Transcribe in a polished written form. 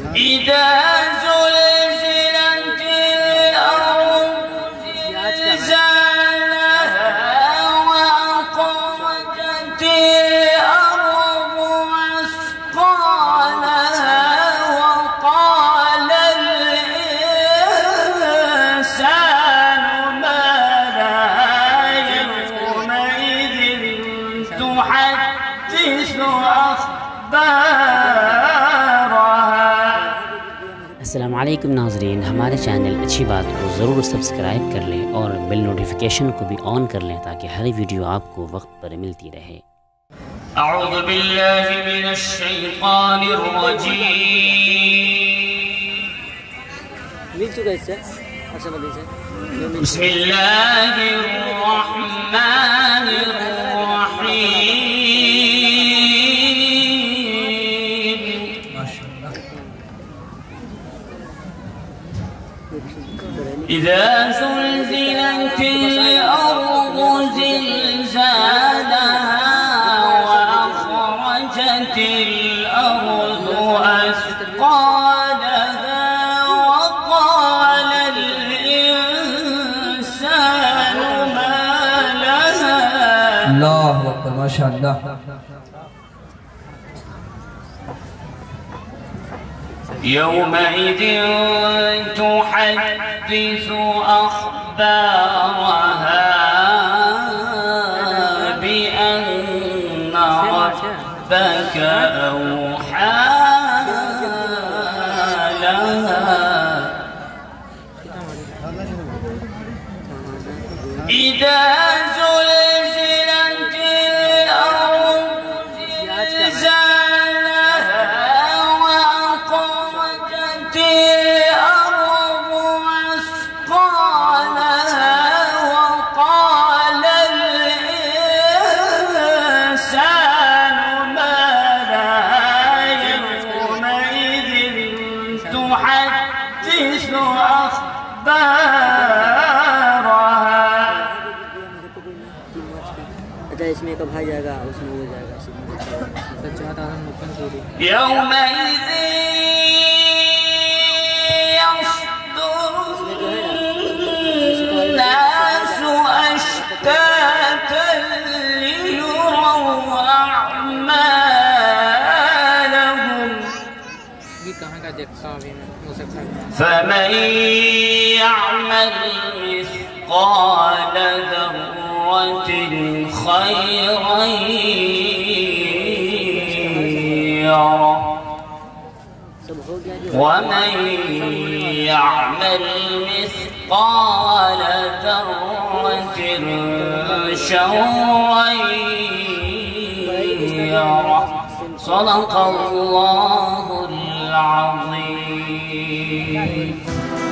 إذا زلزلت الأرض زلزالها وأخرجت الأرض أثقالها وقال الإنسان ما لها يومئذ تحدث أخبارها। अस्सलाम वालेकुम नाज़रीन, हमारे चैनल अच्छी बात को ज़रूर सब्सक्राइब कर लें और बेल नोटिफिकेशन को भी ऑन कर लें ताकि हर वीडियो आपको वक्त पर मिलती रहे। أعوذ بالله من الشيطان الرجيم بسم الله الرحمن الرحيم إذا زلزلت الأرض زلزالها وأخرجت الأرض أثقالها وقال الإنسان ما لها الله أكبر ما شاء الله يومئذ تحدث أخبارها بأن ربك أوحى لها إذا زلزلت الأرض زلزالها وأخرجت الأرض أثقالها وقال الإنسان ما لها يومئذ تحدث أخبارها। इसमें कब भाई जाएगा उसमें हो जाएगा يومئذ يصدر الناس أشتاتا ليروا أعمالهم فمن يعمل مثقال ذرة خيرا يره ومن يعمل مثقال ذرة شرا يره صدق الله العظيم.